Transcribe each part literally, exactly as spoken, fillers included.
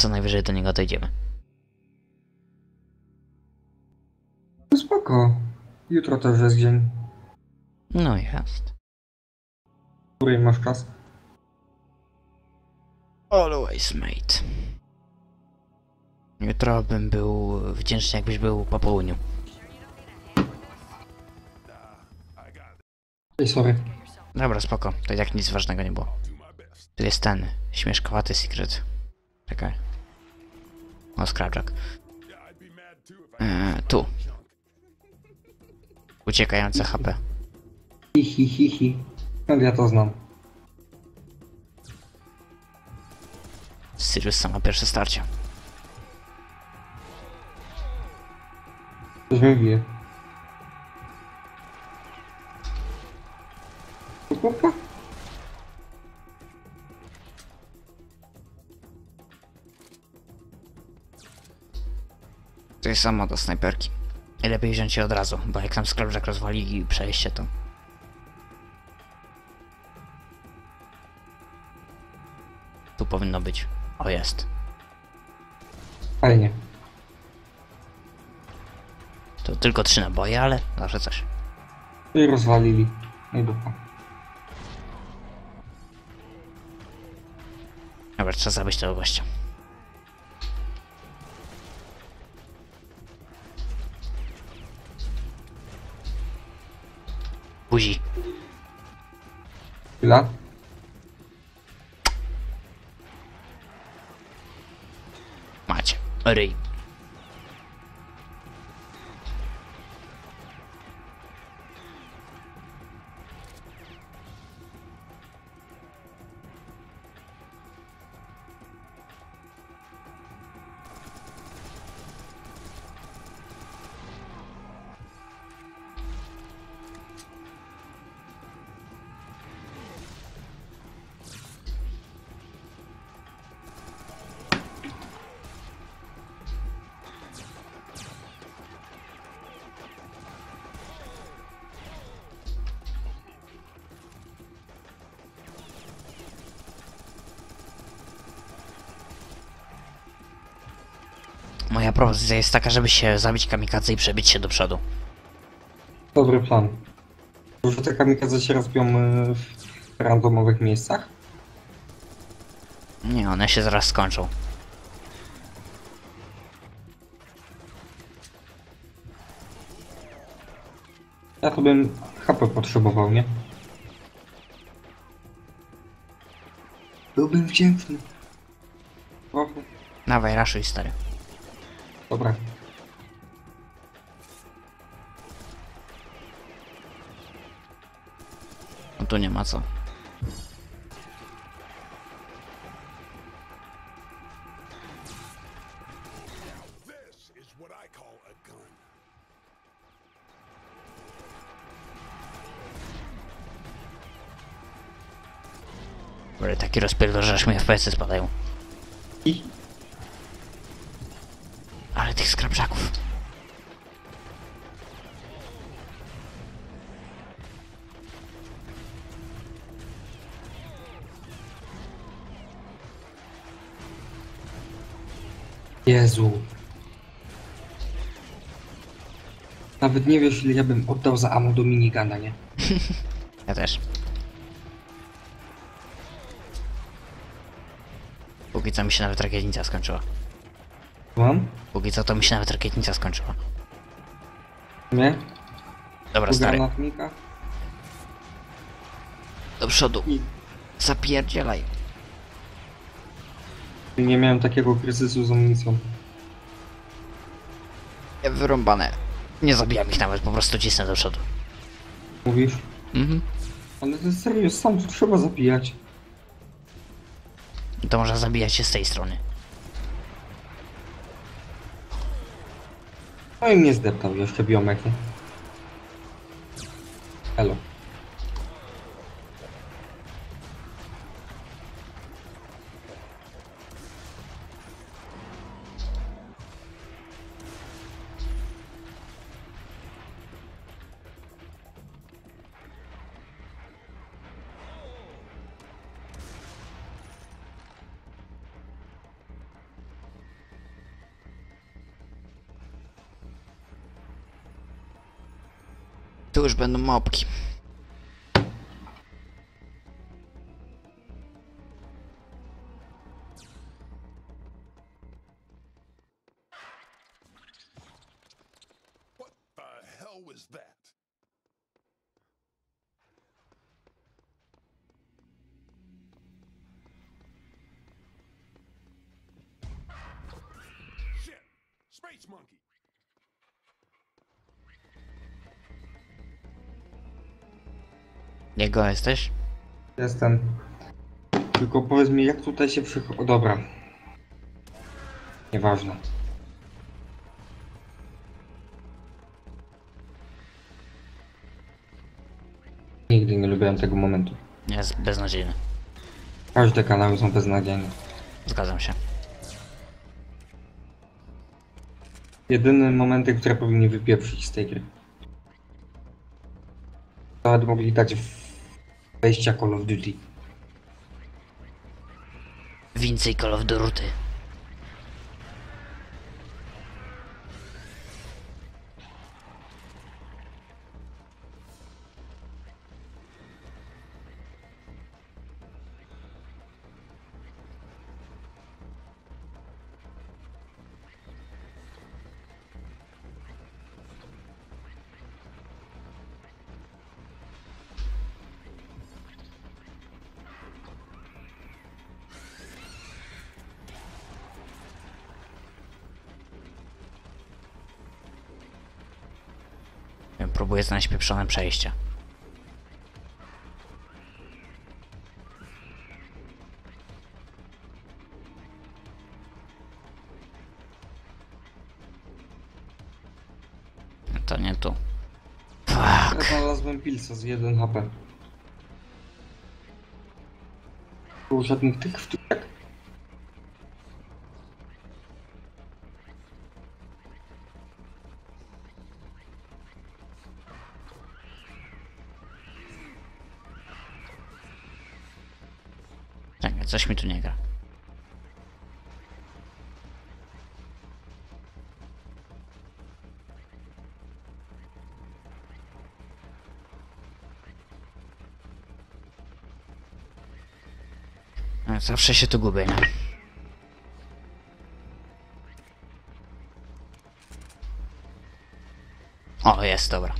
Co najwyżej do niego dojdziemy. No spoko. Jutro też jest dzień. No jest. Której masz czas? Always, mate. Jutro bym był wdzięczny, jakbyś był po południu. Ej, sorry. Dobra, spoko. To i tak nic ważnego nie było. Tu jest ten śmieszkowaty secret. Czekaj. O, Scrapjack. Eee, tu. Uciekające H P. Hi, hi, hi, hi. No ja to znam. Sirius sama pierwsze starcie. Coś mnie bije. Opa. To jest samo do snajperki. I lepiej wziąć je od razu, bo jak tam Scrapjack rozwali przejście, to... Tu powinno być. O, jest. Fajnie. To tylko trzy naboje, ale zawsze coś. I rozwalili. No i dupa. Dobra, trzeba zabić tego gościa. Buzi. Chwila. Macie. Ryj. Moja propozycja jest taka, żeby się zabić kamikadze i przebić się do przodu. Dobry plan. Że te kamikadze się rozbiją y, w randomowych miejscach? Nie, one się zaraz skończą. Ja to bym H P potrzebował, nie? Byłbym wdzięczny. Trochę. Dawaj, raszuj, stary. Dobra. No tu nie ma co. Kurde, taki rozpierdol, że aż mi F P S-y spadają. I? Ale tych skrapczaków. Jezu. Nawet nie wiesz, ile ja bym oddał za ammo do minigana, nie? Ja też. Póki co mi się nawet rakietnica skończyła. Mam? Póki co to mi się nawet rakietnica skończyła. Nie? Dobra, stary. Granatnika? Do przodu. I Zapierdzielaj. nie miałem takiego kryzysu z amunicją. Wyrąbane. Nie zabijam ich nawet, po prostu cisnę do przodu. Mówisz? Mhm. Ale to jest serio, sam tu trzeba zabijać. To można zabijać się z tej strony. No i mnie zdeptał jeszcze biomek, nie? Elo. Tu już będą małpki. What the hell was that? Shit! Space monkey! Jego jesteś? Jestem. Tylko powiedz mi, jak tutaj się przychodzi... O, dobra. Nieważne. Nigdy nie lubiłem tego momentu. Jest beznadziejny. Każde kanały są beznadziejne. Zgadzam się. Jedyne momenty, które powinni wypieprzyć z tej gry. Nawet mogli dać w wejścia Call of Duty. Więcej Call of Duty. Próbuję znaleźć pieprzone przejście. To nie tu. Ja Fuck. znalazłem pilsa z jeden H P. Było żadnych tych wtórek. Czekaj, coś mi tu nie gra. Zawsze się tu gubię, nie? O, jest, dobra.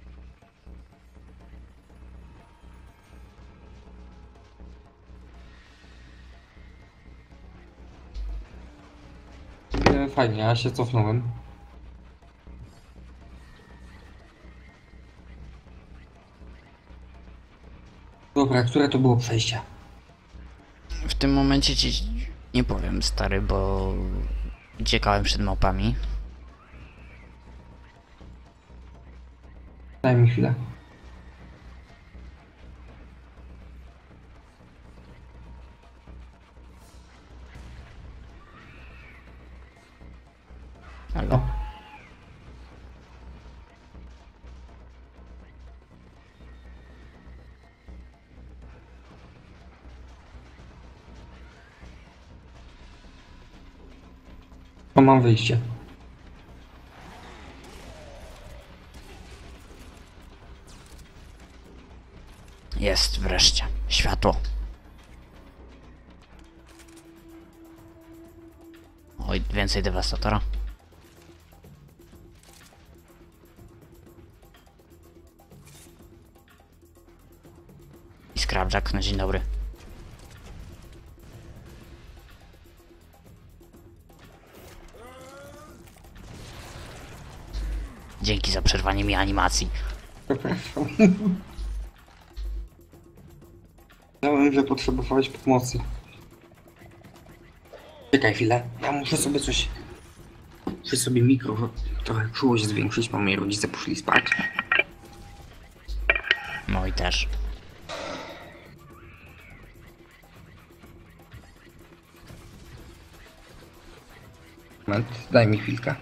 E, Fajnie, ja się cofnąłem. Dobra, które to było przejście? W tym momencie ci nie powiem, stary, bo uciekałem przed małpami. Daj mi chwilę. Halo. To mam wyjście. Jest wreszcie. Światło. Oj, więcej dewastatora. I Scrapjack na dzień dobry. Dzięki za przerwanie mi animacji. Przepraszam. Myślałem, że potrzebowałeś pomocy. Czekaj chwilę, ja muszę sobie coś... Muszę sobie mikro trochę czułość zwiększyć, bo moi rodzice poszli spać. No i też. Moment, daj mi chwilkę.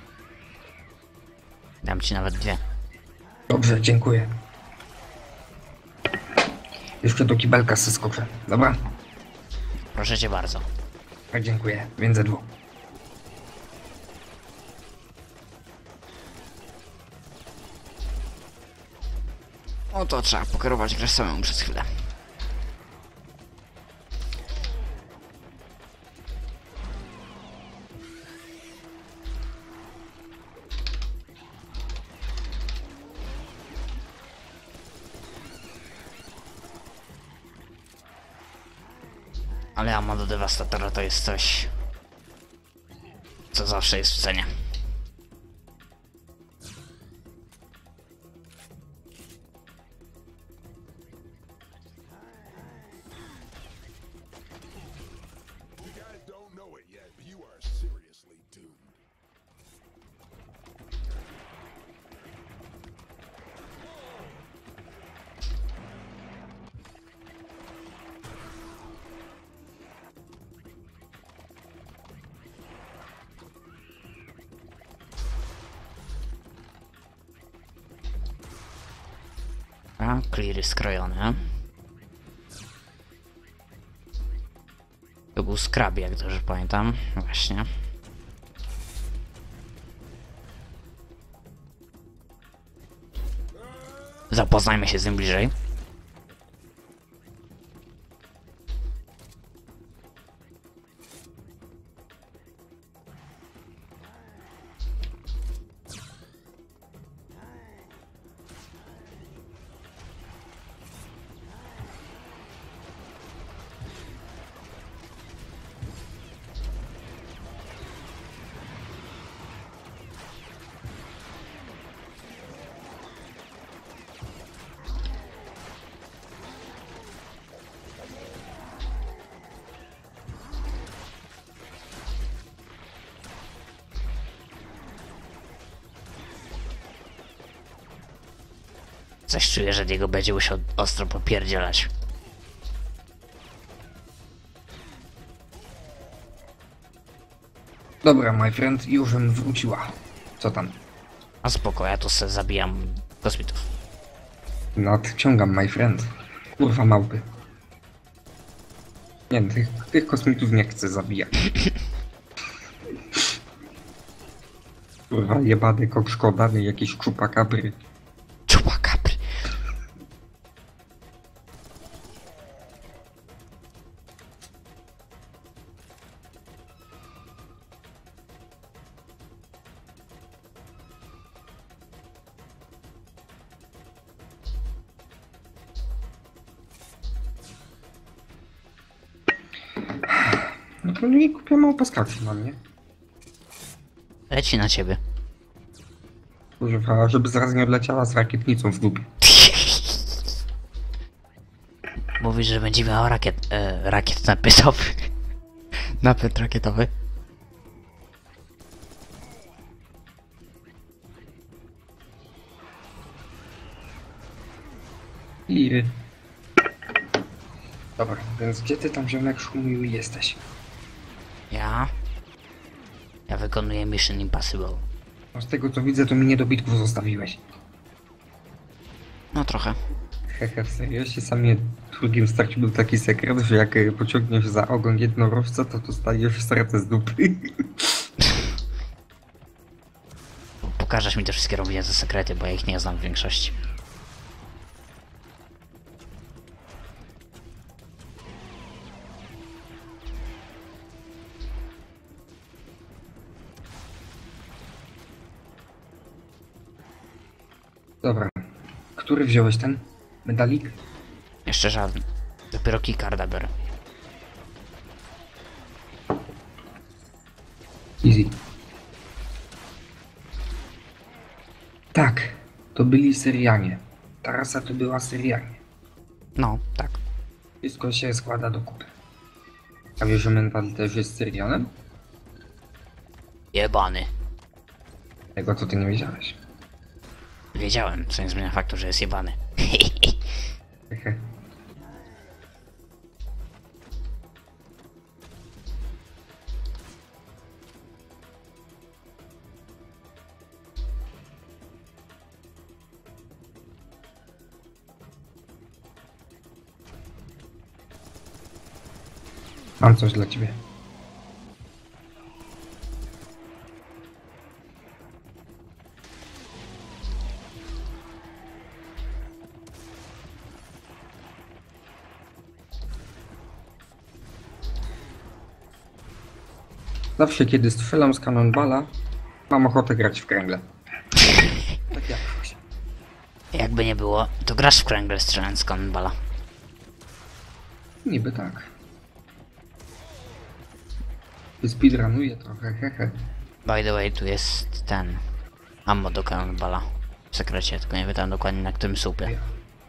Dam ci nawet dwie. Dobrze, dziękuję. Jeszcze do kibelka se skoczę, dobra? Proszę cię bardzo. Tak, dziękuję, więcej dwóch. No to trzeba pokierować grę samemu przez chwilę. Ale ammo do dewastatora to jest coś, co zawsze jest w cenie. You guys don't know it yet, but you are seriously doomed. A, cleary skrojone. To był Scrub, jak dobrze pamiętam. Właśnie. Zapoznajmy się z nim bliżej. Coś czuję, że Diego będzie musiał ostro popierdzielać. Dobra, my friend, już bym wróciła. Co tam? A spoko, ja tu se zabijam kosmitów. Nadciągam, my friend. Kurwa małpy. Nie, tych, tych kosmitów nie chcę zabijać. Kurwa, jebany kokrzkodany, jakieś czupakabry. Czupakabry. No to nie kupię małpa skauci na mnie. Leci na ciebie. Kurwa, żeby zaraz nie odleciała z rakietnicą w dupie. Mówisz, że będzie miał rakiet, e, rakiet napędowy. Napęd rakietowy. I... Dobra, więc gdzie ty tam, ziomek, szumuju jesteś? Ja? Ja wykonuję Mission Impossible. No z tego co widzę, to mi niedobitków zostawiłeś. No trochę. Hehe, w serio, się samie w drugim starciu był taki sekret, że jak y, pociągniesz za ogon jednorożca, to dostajesz stratę z dupy. Pokażesz mi te wszystkie robienia za sekrety, bo ja ich nie znam w większości. Dobra, który wziąłeś ten medalik? Jeszcze żaden. Dopiero keycarda biorę. Easy. Tak, to byli Syrianie. Ta rasa to była Syrianie. No, tak. Wszystko się składa do kupy. A wiesz, że Mental też jest Syrianem? Jebany. Tego co ty nie wiedziałeś. Wiedziałem, co nie zmienia faktu, że jest jebany. Hehe. Mam coś dla ciebie. Zawsze kiedy strzelam z cannonballa, mam ochotę grać w kręgle. Tak jak Jakby nie było, to grasz w kręgle strzelając z cannonballa. niby tak. Speedrunuję trochę, hehe. By the way, tu jest ten... ammo do cannonballa. W sekrecie, tylko nie wiem dokładnie na którym słupie.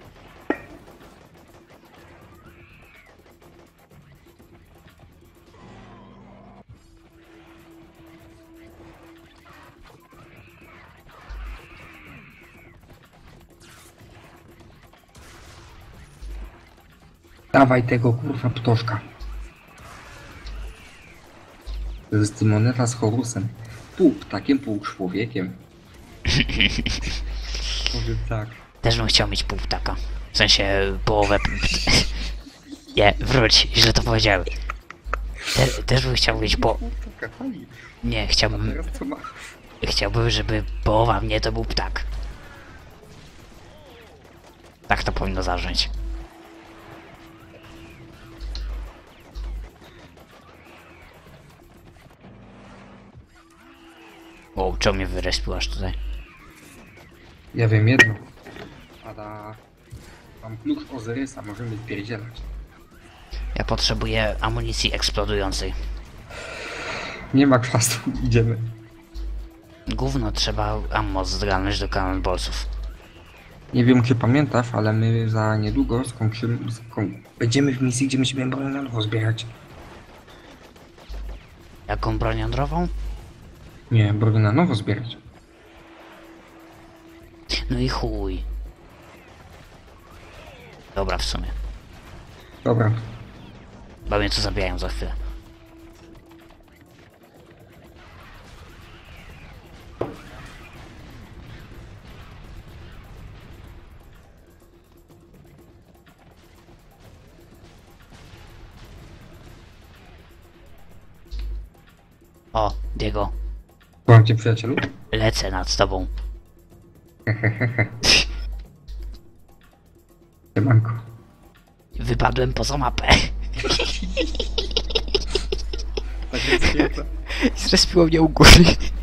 Dawaj tego kurwa ptoszka. To jest moneta z Horusem. Pół ptakiem, pół człowiekiem. Powiem tak. Też bym chciał mieć pół ptaka. W sensie połowę... Nie, wróć, źle to powiedziałem. Te, też bym chciał mieć po... Pół ptaka, fajnie. Nie, A chciałbym... teraz co masz? Chciałbym, żeby połowa mnie to był ptak. Tak to powinno zacząć. O, czemu mnie wyrespiłaś tutaj? Ja wiem jedno. Pada... Mam klucz Ozyrysa, możemy spierdzielać. Ja potrzebuję amunicji eksplodującej. Nie ma czasu, idziemy. Gówno trzeba ammo zgarnąć do cannonballsów. Nie wiem, czy pamiętasz, ale my za niedługo skończymy... Skoń... Będziemy w misji, gdzie musimy broń na nowo zbierać. Jaką broń jądrową? Nie, broń na nowo zbierać. No i chuj. Dobra, w sumie. Dobra. Bo mnie tu zabijają za chwilę. O, Diego, Słucham cię, przyjacielu. lecę nad tobą. Siemanko. Wypadłem poza mapę. Tak jest świetne. I zrespiło mnie u góry.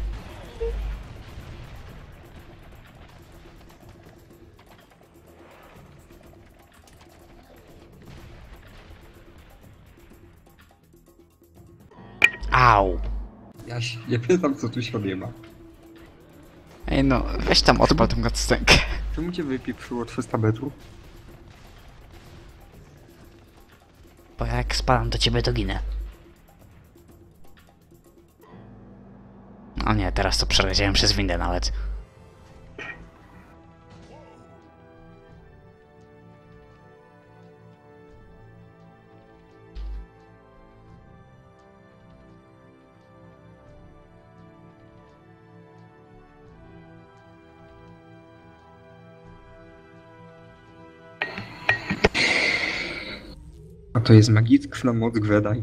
Au. Ja się nie pytam, co tu się odjeba. Ej no, weź tam odpal tą cutscenkę. Czemu cię wypieprzyło trzysta metrów? Bo jak spadam do ciebie, to ginę. O nie, teraz to przeleciałem przez windę nawet. A to jest magiczna moc Gwedaj.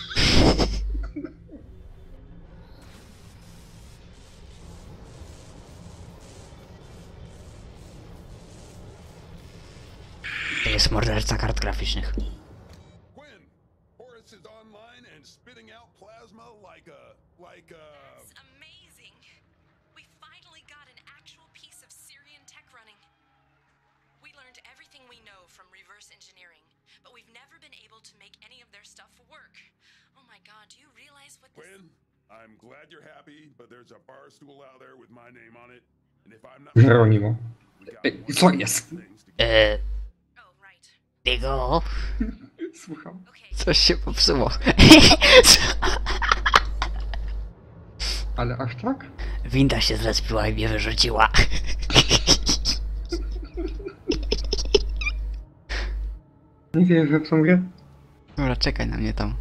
To jest morderca kart graficznych. Quinn, Horus is online and spitting out plasma like a like a. That's amazing. We finally got an actual piece of Syrian tech running. We learned everything we know from reverse engineering, but we've never been able to make any of their stuff work. Oh my god, do you realize what this... Quinn, I'm glad you're happy, but there's a bar stool out there with my name on it, and if I'm not Geronimo. we got Ej, one co of jest? those things to Eee, Oh, right. Diego, Słucham. Okay. coś się popsuło. Ale aż tak? Winda się zrespiła i mnie wyrzuciła. Nie wierzę w tą grę. Dobra, czekaj na mnie tam.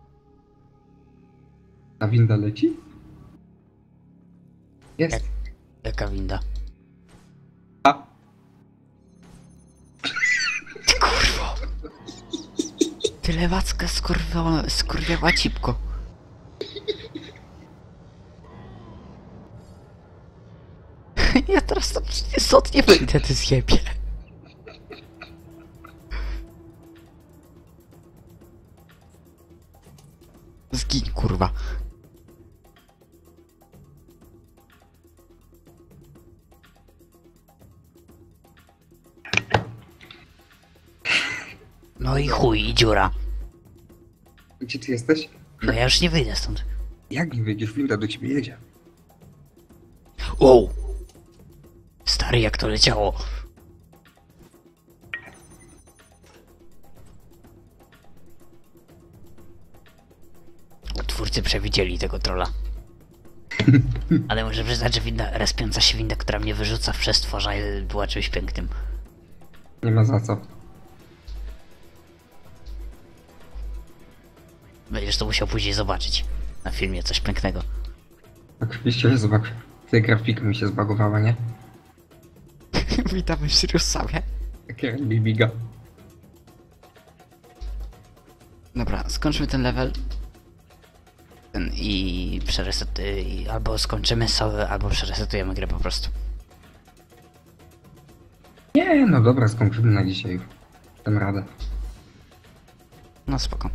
A winda leci? Jest. Jak? Jaka winda? A. Ty kurwo! Ty lewacka skurwiała, skurwiała cipko. Ja teraz tam stąd nie wyjdę, ty zjebie. Zgiń, kurwa. No i chuj, i dziura. Gdzie ty jesteś? No ja już nie wyjdę stąd. Jak nie wyjdziesz, winda do ciebie jedzie. Wow! Stary, jak to leciało. Twórcy przewidzieli tego trolla. Ale muszę przyznać, że winda, respiąca się winda, która mnie wyrzuca w przestworza, była czymś pięknym. Nie ma za co. Będziesz to musiał później zobaczyć. Na filmie coś pięknego. Oczywiście, że zobacz. Tej grafika mi się zbagowała, nie? Witamy w Sirius Samie. Takie bibiga. Dobra, skończmy ten level. Ten i przeresetuj, i albo skończymy sobie, albo przeresetujemy grę po prostu. Nie, no dobra, skończymy na dzisiaj. Dam radę. No spoko.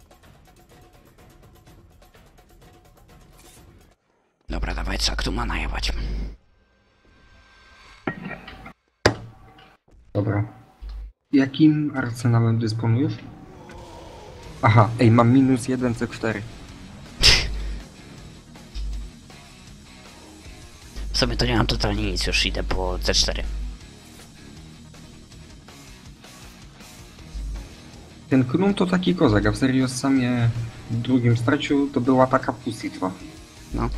Dobra, dawaj, co tu ma najebać. Dobra. Jakim arsenałem dysponujesz? Aha, ej, mam minus jeden C cztery. W sobie to nie mam totalnie nic, już idę po C cztery. Ten Knum to taki kozak, a w Serious Samie w drugim straciu to była taka pusitwa. No.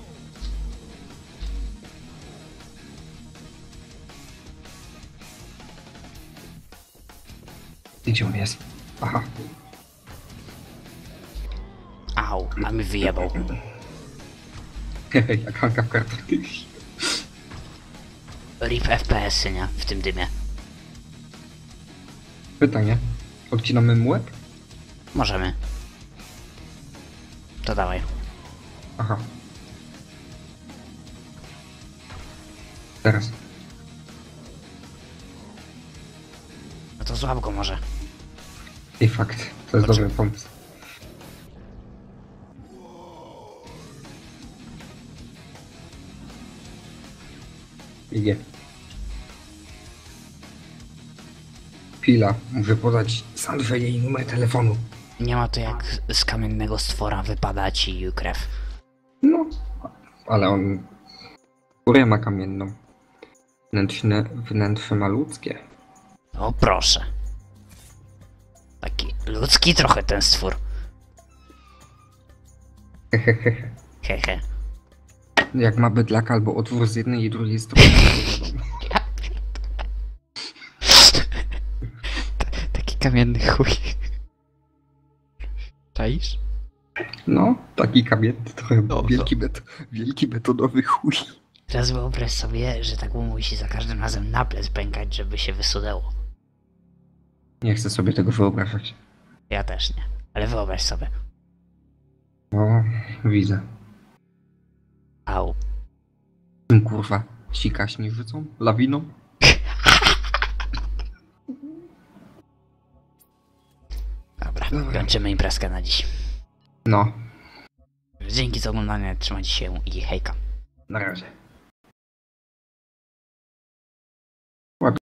Gdzie on jest? Aha. Au, a mi wyjebał. Hehe, jak Hanka w kartach. Rip F P S-y, nie? W tym dymie. Pytanie. Odcinamy mu łeb? Możemy. To dawaj. Aha. Teraz. No to złap go może. I fakt. To jest Chodź. dobry pomysł. Idzie. Chwila. Muszę podać Sandrze jej numer telefonu. Nie ma to jak z kamiennego stwora wypada ci krew. No. Ale on... Skórę ma kamienną. Wnętrzne, wnętrze ma ludzkie. O proszę. Taki ludzki trochę ten stwór. Hehehe. Hehe. Jak ma bydlaka albo otwór z jednej i drugiej strony. to wiadomo. Taki kamienny chuj. Czaisz? No, taki kamienny, trochę No, wielki, bet, wielki betonowy chuj. Teraz wyobraź sobie, że tak mu musi za każdym razem na plec pękać, żeby się wysunęło. Nie chcę sobie tego wyobrażać. Ja też nie. Ale wyobraź sobie. O, widzę. Au. Tym kurwa, sika śnieżycą? Lawiną? Dobra, Dobra. kończymy imprezkę na dziś. No, Dzięki za oglądanie, trzymajcie się i hejka. na razie.